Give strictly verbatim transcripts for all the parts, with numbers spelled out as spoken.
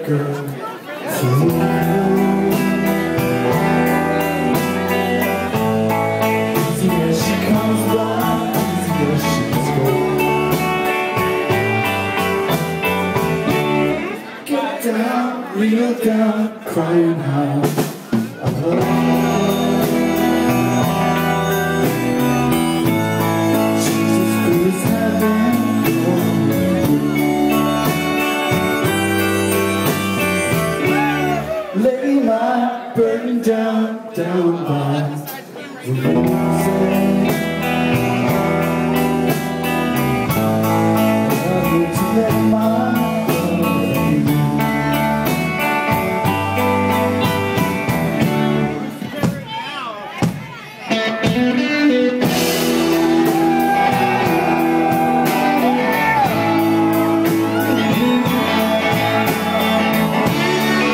girl for you. Easy as she comes by, easy as she goes. Get down, real down, crying out alone. Jesus is heaven. Lay my burden down, down by the roadside. I need to let my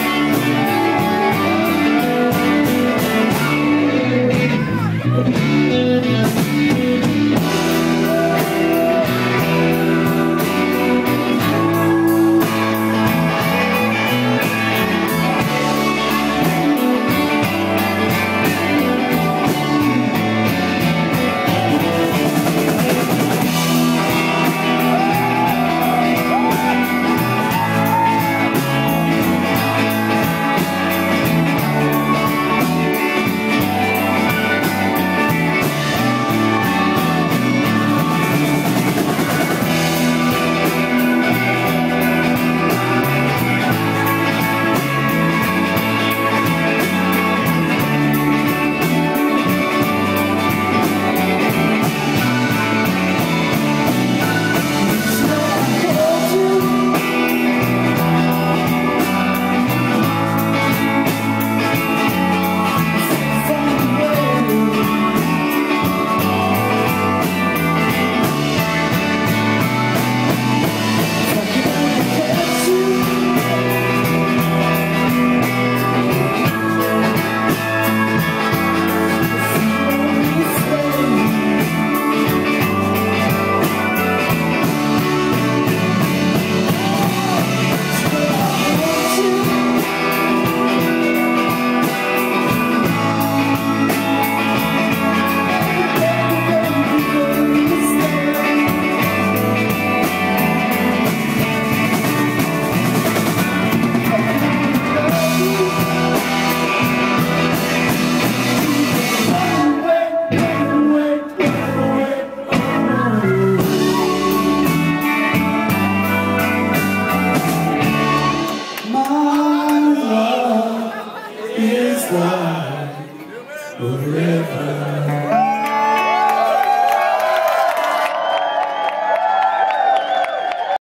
Thank you.